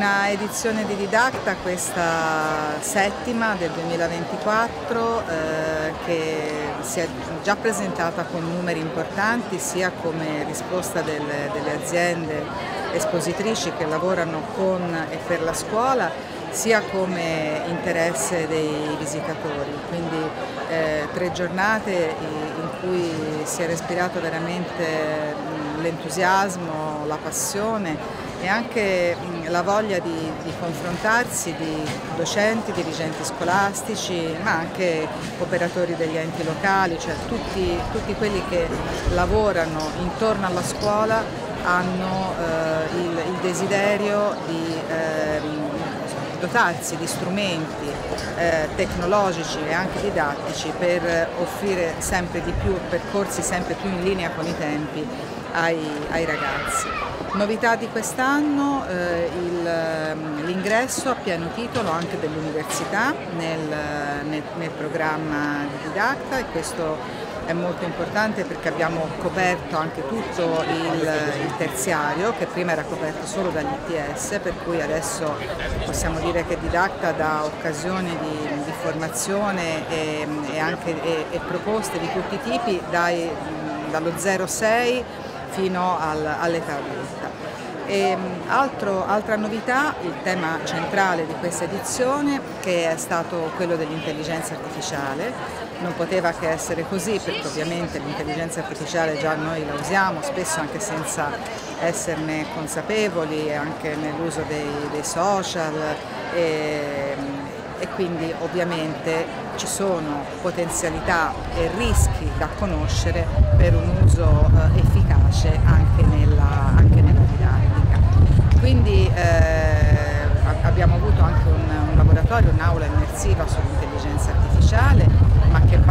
Una edizione di Didacta, questa settima del 2024, che si è già presentata con numeri importanti sia come risposta delle aziende espositrici che lavorano con e per la scuola, sia come interesse dei visitatori. Quindi 3 giornate in cui si è respirato veramente l'entusiasmo, la passione e anche la voglia di confrontarsi di docenti, dirigenti scolastici, ma anche operatori degli enti locali, cioè tutti quelli che lavorano intorno alla scuola hanno il desiderio di dotarsi di strumenti tecnologici e anche didattici per offrire sempre di più percorsi sempre più in linea con i tempi ai ragazzi. Novità di quest'anno, l'ingresso a pieno titolo anche dell'università nel programma di Didacta, e questo è molto importante perché abbiamo coperto anche tutto il terziario, che prima era coperto solo dagli ITS, per cui adesso possiamo dire che Didacta dà occasioni di formazione e proposte di tutti i tipi, dallo 0-6 fino all'età adulta. Altra novità, il tema centrale di questa edizione, che è stato quello dell'intelligenza artificiale. Non poteva che essere così, perché ovviamente l'intelligenza artificiale già noi la usiamo, spesso anche senza esserne consapevoli, anche nell'uso dei social, e quindi ovviamente ci sono potenzialità e rischi da conoscere per un uso efficace anche nella didattica. Quindi abbiamo avuto anche un laboratorio, un'aula immersiva sull'intelligenza artificiale, ma che